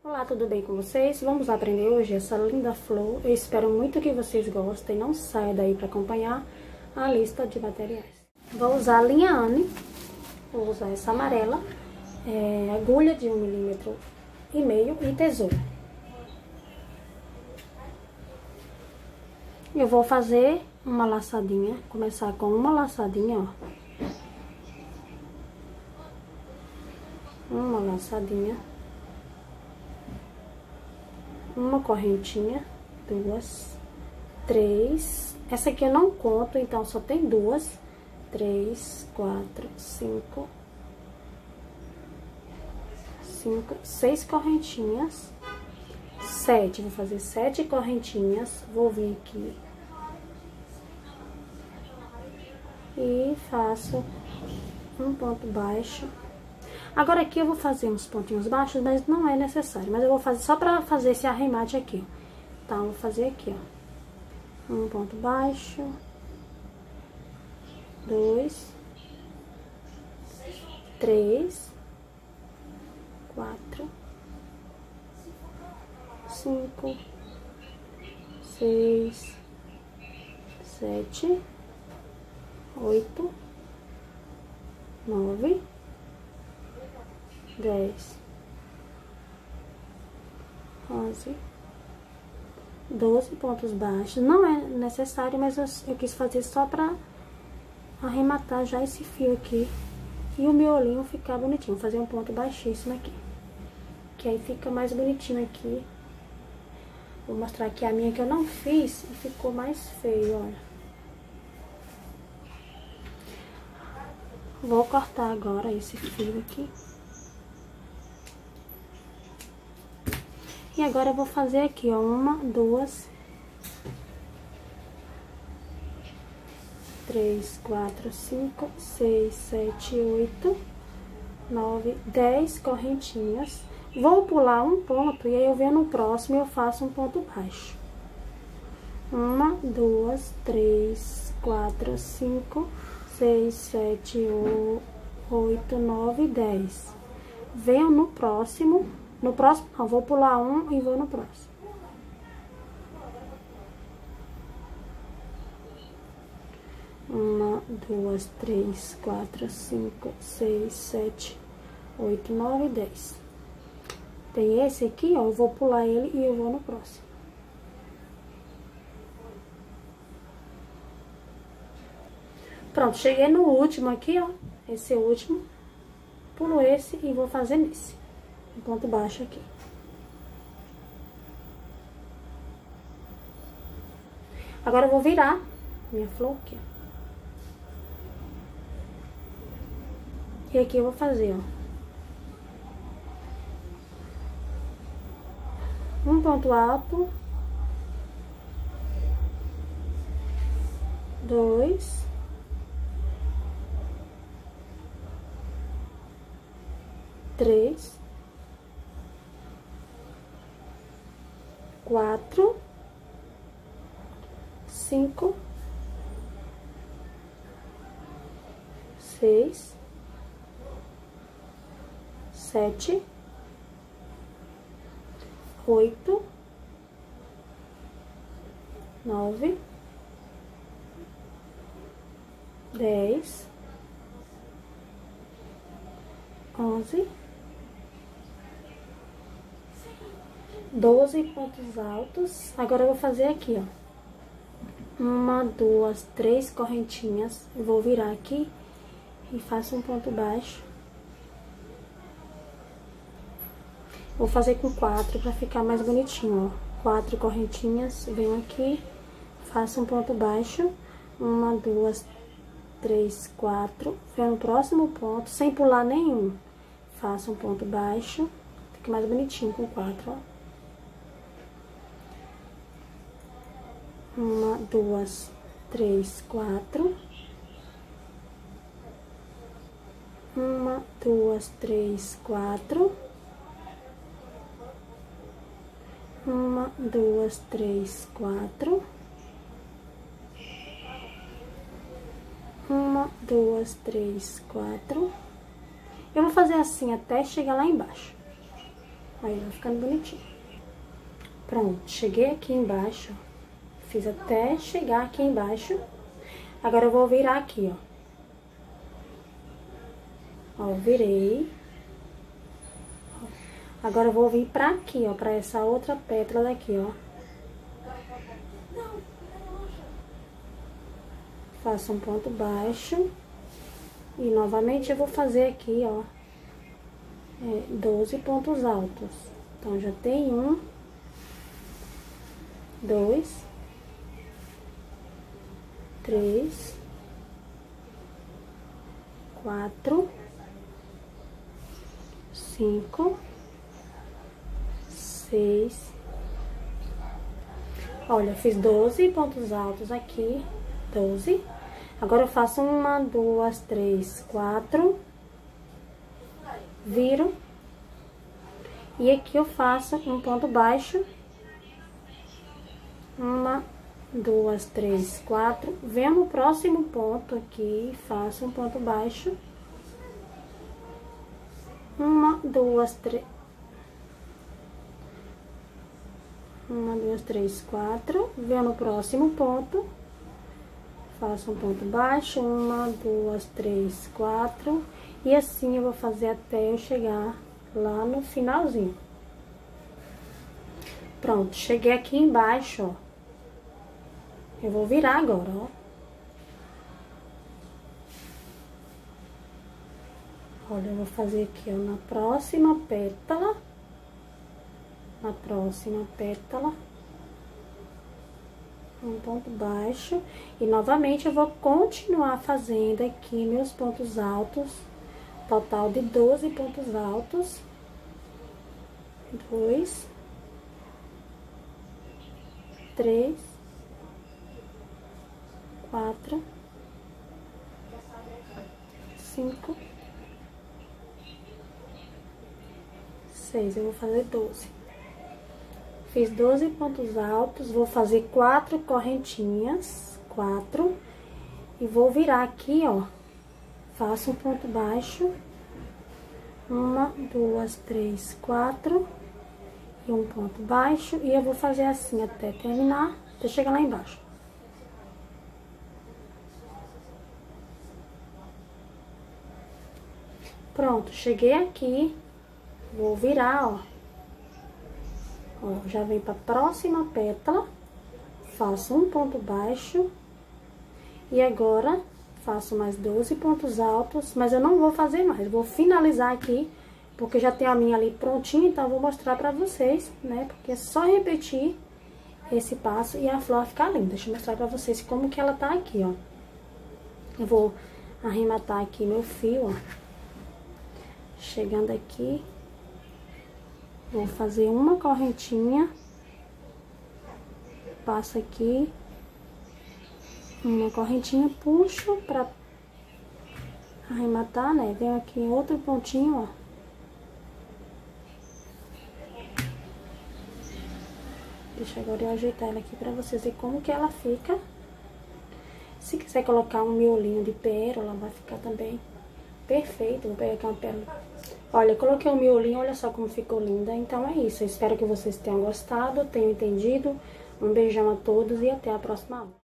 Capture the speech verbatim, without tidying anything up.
Olá, tudo bem com vocês? Vamos aprender hoje essa linda flor. Eu espero muito que vocês gostem. Não saia daí para acompanhar a lista de materiais. Vou usar a linha Anne, vou usar essa amarela, é, agulha de um milímetro e meio e tesoura. Eu vou fazer uma laçadinha, começar com uma laçadinha, ó. Uma laçadinha. Uma correntinha, duas, três. Essa aqui eu não conto, então só tem duas. Três, quatro, cinco, cinco, seis correntinhas. Sete, vou fazer sete correntinhas. Vou vir aqui e faço um ponto baixo. Agora aqui eu vou fazer uns pontinhos baixos, mas não é necessário. Mas eu vou fazer só pra fazer esse arremate aqui, ó. Então, eu vou fazer aqui, ó. Um ponto baixo. Dois. Três. Quatro. Cinco. Seis. Sete. Oito. Nove. Dez, onze, doze pontos baixos. Não é necessário, mas eu, eu quis fazer só pra arrematar já esse fio aqui e o miolinho ficar bonitinho. Vou fazer um ponto baixíssimo aqui, que aí fica mais bonitinho aqui. Vou mostrar aqui a minha que eu não fiz e ficou mais feio, olha. Vou cortar agora esse fio aqui. E agora eu vou fazer aqui, ó, uma, duas, três, quatro, cinco, seis, sete, oito, nove, dez correntinhas. Vou pular um ponto e aí eu venho no próximo e eu faço um ponto baixo. Uma, duas, três, quatro, cinco, seis, sete, oito, nove, dez. Venho no próximo. No próximo, não, vou pular um e vou no próximo. Uma, duas, três, quatro, cinco, seis, sete, oito, nove, dez. Tem esse aqui, ó, eu vou pular ele e eu vou no próximo. Pronto, cheguei no último aqui, ó, esse é o último. Pulo esse e vou fazer nesse. Um ponto baixo aqui. Agora eu vou virar minha flor aqui, ó. E aqui eu vou fazer, ó, um ponto alto, dois, três, quatro, cinco, seis, sete, oito, nove, dez, onze, doze pontos altos. Agora eu vou fazer aqui, ó, uma, duas, três correntinhas. Eu vou virar aqui e faço um ponto baixo. Vou fazer com quatro pra ficar mais bonitinho, ó. Quatro correntinhas, venho aqui, faço um ponto baixo. Uma, duas, três, quatro. Venho no próximo ponto, sem pular nenhum. Faço um ponto baixo, fica mais bonitinho com quatro, ó. Uma, duas, três, quatro. Uma, duas, três, quatro. Uma, duas, três, quatro. Uma, duas, três, quatro. Eu vou fazer assim até chegar lá embaixo. Aí vai ficando bonitinho. Pronto, cheguei aqui embaixo, ó. Fiz até chegar aqui embaixo. Agora eu vou virar aqui, ó. Ó, virei. Agora eu vou vir pra aqui, ó, pra essa outra pétala daqui, ó. Faço um ponto baixo. E novamente eu vou fazer aqui, ó, é, doze pontos altos. Então, já tem um, dois, três, quatro, cinco, seis. Olha, fiz doze pontos altos aqui, doze. Agora eu faço uma, duas, três, quatro, viro, e aqui eu faço um ponto baixo, uma, duas, três, quatro, venho no próximo ponto aqui, faço um ponto baixo, uma, duas, três, uma, duas, três, quatro, venho no próximo ponto, faço um ponto baixo, uma, duas, três, quatro, e assim eu vou fazer até eu chegar lá no finalzinho. Pronto, cheguei aqui embaixo, ó. Eu vou virar agora, ó. Olha, eu vou fazer aqui, ó, na próxima pétala, na próxima pétala, um ponto baixo, e novamente eu vou continuar fazendo aqui meus pontos altos, total de doze pontos altos, dois, três, quatro, cinco, seis, eu vou fazer doze. Fiz doze pontos altos, vou fazer quatro correntinhas, quatro, e vou virar aqui, ó, faço um ponto baixo, uma, duas, três, quatro, e um ponto baixo, e eu vou fazer assim até terminar, até chegar lá embaixo. Pronto, cheguei aqui, vou virar, ó. Ó, já vem pra próxima pétala, faço um ponto baixo, e agora faço mais doze pontos altos, mas eu não vou fazer mais, vou finalizar aqui, porque já tem a minha ali prontinha, então eu vou mostrar pra vocês, né, porque é só repetir esse passo e a flor ficar linda. Deixa eu mostrar pra vocês como que ela tá aqui, ó. Eu vou arrematar aqui meu fio, ó, chegando aqui. Vou fazer uma correntinha, passo aqui, uma correntinha, puxo pra arrematar, né? Venho aqui em outro pontinho, ó. Deixa agora eu ajeitar ela aqui pra vocês verem como que ela fica. Se quiser colocar um miolinho de pérola, vai ficar também perfeito. Vou pegar aqui uma pérola. Olha, coloquei o miolinho, olha só como ficou linda. Então é isso, eu espero que vocês tenham gostado, tenham entendido. Um beijão a todos e até a próxima aula.